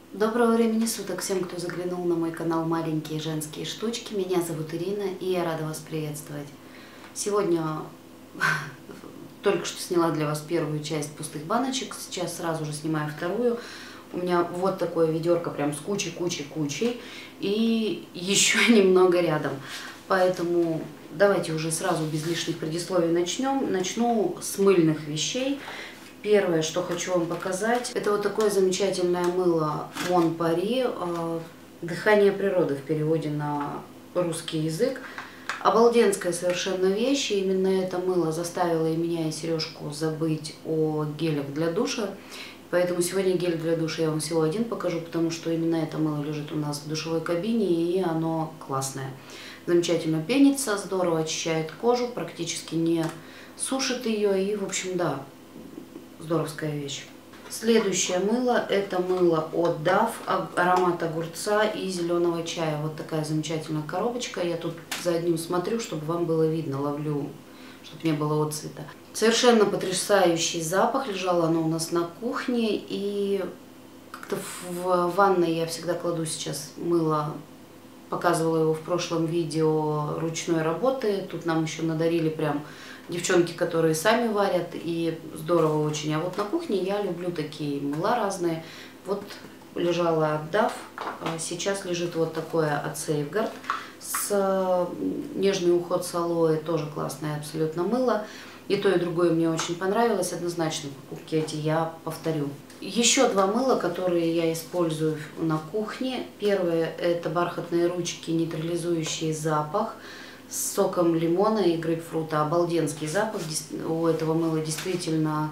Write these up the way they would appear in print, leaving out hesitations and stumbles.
Доброго времени суток всем, кто заглянул на мой канал «Маленькие женские штучки». Меня зовут Ирина, и я рада вас приветствовать. Сегодня только что сняла для вас первую часть пустых баночек, сейчас сразу же снимаю вторую. У меня вот такое ведерко прям с кучей, и еще немного рядом. Поэтому давайте уже сразу без лишних предисловий начнем. Начну с мыльных вещей. Первое, что хочу вам показать, это вот такое замечательное мыло Mon Paris, дыхание природы в переводе на русский язык. Обалденская совершенно вещь, и именно это мыло заставило и меня, и Сережку забыть о гелях для душа. Поэтому сегодня гель для душа я вам всего один покажу, потому что именно это мыло лежит у нас в душевой кабине, и оно классное. Замечательно пенится, здорово очищает кожу, практически не сушит ее, и в общем, да, здоровская вещь. Следующее мыло, это мыло от Dove, аромат огурца и зеленого чая. Вот такая замечательная коробочка. Я тут за одним смотрю, чтобы вам было видно, ловлю, чтобы не было отцвета. Совершенно потрясающий запах. Лежало оно у нас на кухне, и как-то в ванной я всегда кладу сейчас мыло. Показывала его в прошлом видео ручной работы. Тут нам еще надарили прям девчонки, которые сами варят, и здорово очень. А вот на кухне я люблю такие мыла разные. Вот лежала от Dove, сейчас лежит вот такое от Safeguard с нежный уход с алоэ, тоже классное абсолютно мыло. И то, и другое мне очень понравилось, однозначно покупки эти я повторю. Еще два мыла, которые я использую на кухне. Первое — это бархатные ручки, нейтрализующие запах, с соком лимона и грейпфрута. Обалденский запах у этого мыла, действительно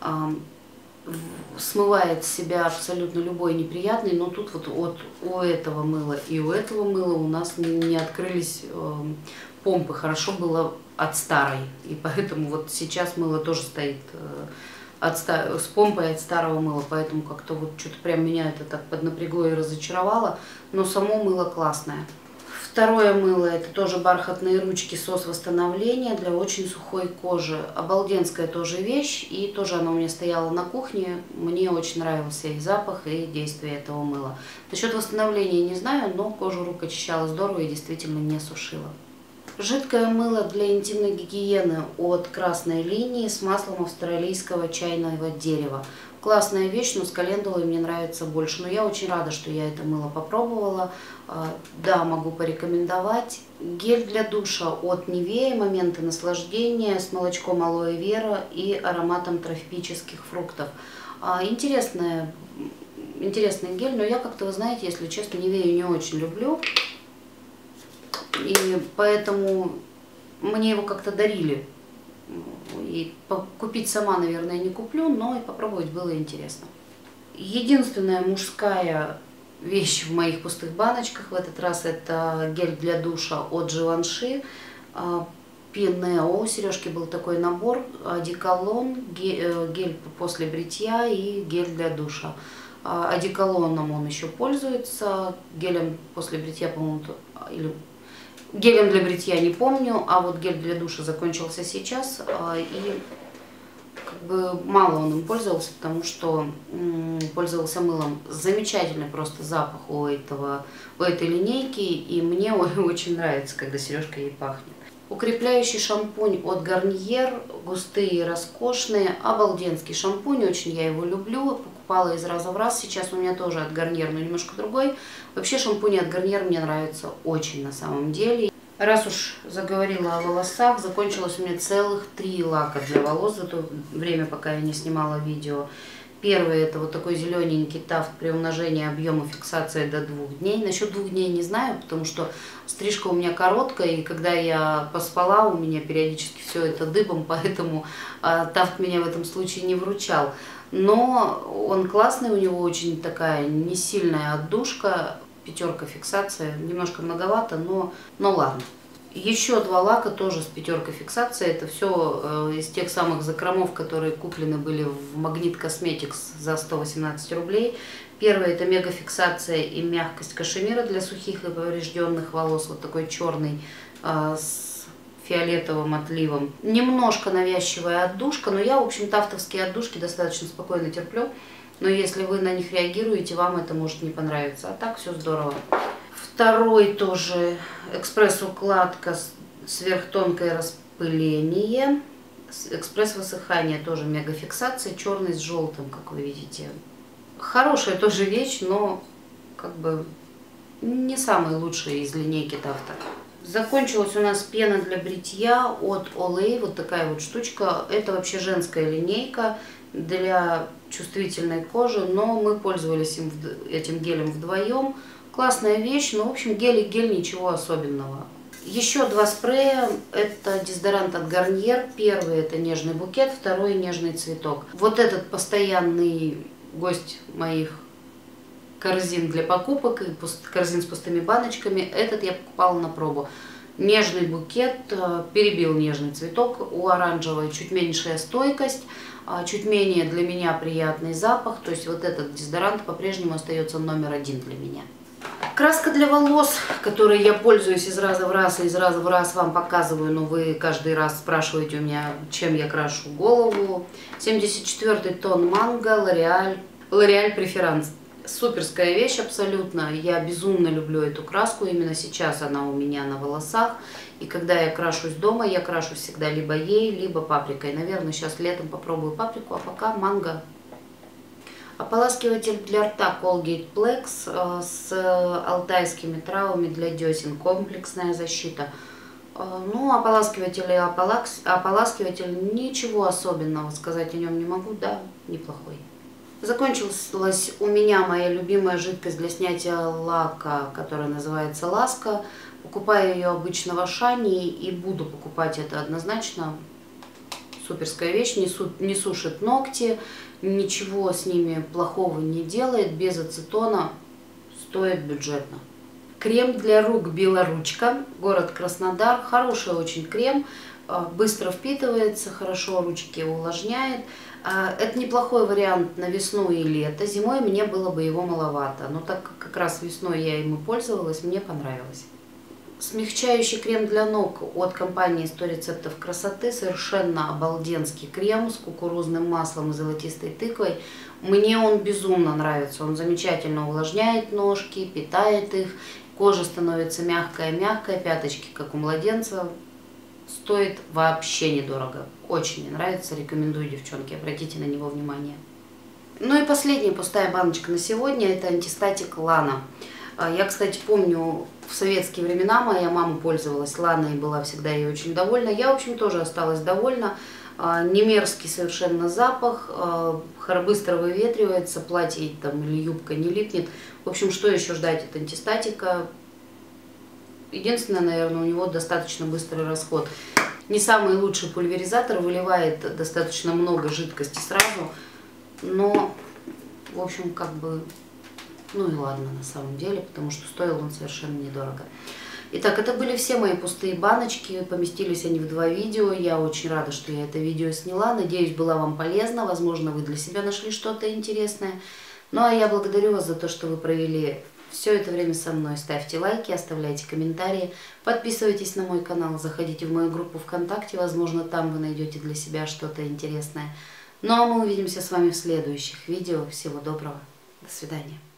смывает с себя абсолютно любой неприятный, но тут вот у этого мыла и у этого мыла у нас не открылись помпы, хорошо было от старой, и поэтому вот сейчас мыло тоже стоит с помпой от старого мыла, поэтому как-то вот что-то прям меня это так поднапрягло и разочаровало, но само мыло классное. Второе мыло — это тоже бархатные ручки, сос восстановления для очень сухой кожи. Обалденская тоже вещь, и тоже она у меня стояла на кухне. Мне очень нравился и запах, и действие этого мыла. Насчет восстановления не знаю, но кожу рук очищала здорово и действительно не сушила. Жидкое мыло для интимной гигиены от Красной Линии с маслом австралийского чайного дерева. Классная вещь, но с календулой мне нравится больше. Но я очень рада, что я это мыло попробовала. Да, могу порекомендовать. Гель для душа от Nivea, моменты наслаждения, с молочком алоэ вера и ароматом тропических фруктов. Интересный гель, но я как-то, вы знаете, если честно, Nivea не очень люблю. И поэтому мне его как-то дарили. И купить сама, наверное, не куплю, но и попробовать было интересно. Единственная мужская вещь в моих пустых баночках в этот раз — это гель для душа от Givenchy. Пинео. У Сережки был такой набор: одеколон, гель после бритья и гель для душа. Одеколоном он еще пользуется, гелем после бритья, по-моему, или гелем для бритья не помню, а вот гель для душа закончился сейчас, и как бы мало он им пользовался, потому что пользовался мылом. Замечательный просто запах у этой линейки, и мне очень нравится, когда Сережка ей пахнет. Укрепляющий шампунь от Garnier, густые и роскошные, обалденский шампунь, очень я его люблю, покупала из раза в раз, сейчас у меня тоже от Garnier, но немножко другой. Вообще шампуни от Garnier мне нравятся очень на самом деле. Раз уж заговорила о волосах, закончилось у меня целых 3 лака для волос за то время, пока я не снимала видео. Первый — это вот такой зелененький тафт при умножении объема фиксации до 2 дней. Насчет 2 дней не знаю, потому что стрижка у меня короткая, и когда я поспала, у меня периодически все это дыбом, поэтому тафт меня в этом случае не выручал. Но он классный, у него очень такая не сильная отдушка, 5 фиксация, немножко многовато, но ладно. Еще 2 лака тоже с 5 фиксацией. Это все из тех самых закромов, которые куплены были в Магнит Косметикс за 118 рублей. Первый — это мегафиксация и мягкость кашемира для сухих и поврежденных волос. Вот такой черный с фиолетовым отливом. Немножко навязчивая отдушка, но я, в общем, тафтовские отдушки достаточно спокойно терплю. Но если вы на них реагируете, вам это может не понравиться. А так все здорово. Второй тоже экспресс-укладка, сверхтонкое распыление. Экспресс-высыхание, тоже мегафиксация, черный с желтым, как вы видите. Хорошая тоже вещь, но как бы не самая лучшая из линейки Тафта. Закончилась у нас пена для бритья от Olay, вот такая вот штучка. Это вообще женская линейка для чувствительной кожи, но мы пользовались этим гелем вдвоем. Классная вещь, но в общем гель и гель, ничего особенного. Еще два спрея, это дезодорант от Garnier. Первый это нежный букет, второй нежный цветок. Вот этот постоянный гость моих корзин для покупок и корзин с пустыми баночками, этот я покупала на пробу. Нежный букет перебил нежный цветок, у оранжевой чуть меньшая стойкость, чуть менее для меня приятный запах, то есть вот этот дезодорант по-прежнему остается номер один для меня. Краска для волос, которой я пользуюсь из раза в раз, и из раза в раз вам показываю, но вы каждый раз спрашиваете у меня, чем я крашу голову. 74-й тон манго, L'Oréal Preference. Суперская вещь абсолютно, я безумно люблю эту краску, именно сейчас она у меня на волосах. И когда я крашусь дома, я крашу всегда либо ей, либо паприкой. Наверное, сейчас летом попробую паприку, а пока манго. Ополаскиватель для рта Colgate Plex с алтайскими травами для десен. Комплексная защита. Ну, ополаскиватель и ополаскиватель, ничего особенного сказать о нем не могу, да, неплохой. Закончилась у меня моя любимая жидкость для снятия лака, которая называется Ласка. Покупаю ее обычно в Ашане и буду покупать это однозначно. Суперская вещь, не сушит ногти, ничего с ними плохого не делает, без ацетона, стоит бюджетно. Крем для рук Белоручка, город Краснодар, хороший очень крем, быстро впитывается, хорошо ручки увлажняет. Это неплохой вариант на весну и лето, зимой мне было бы его маловато, но так как раз весной я им и пользовалась, мне понравилось. Смягчающий крем для ног от компании 100 рецептов красоты. Совершенно обалденский крем с кукурузным маслом и золотистой тыквой. Мне он безумно нравится. Он замечательно увлажняет ножки, питает их. Кожа становится мягкая-мягкая, пяточки как у младенца. Стоит вообще недорого. Очень мне нравится, рекомендую, девчонки, обратите на него внимание. Ну и последняя пустая баночка на сегодня, это антистатик Лана. Я, кстати, помню, в советские времена моя мама пользовалась Ланой и была всегда ей очень довольна. Я, в общем, тоже осталась довольна. Не мерзкий совершенно запах, быстро выветривается, платье там, или юбка не липнет. В общем, что еще ждать от антистатика? Единственное, наверное, у него достаточно быстрый расход. Не самый лучший пульверизатор, выливает достаточно много жидкости сразу, но, в общем, как бы... Ну и ладно, на самом деле, потому что стоил он совершенно недорого. Итак, это были все мои пустые баночки, поместились они в 2 видео. Я очень рада, что я это видео сняла. Надеюсь, была вам полезна. Возможно, вы для себя нашли что-то интересное. Ну а я благодарю вас за то, что вы провели все это время со мной. Ставьте лайки, оставляйте комментарии, подписывайтесь на мой канал, заходите в мою группу ВКонтакте. Возможно, там вы найдете для себя что-то интересное. Ну а мы увидимся с вами в следующих видео. Всего доброго. До свидания.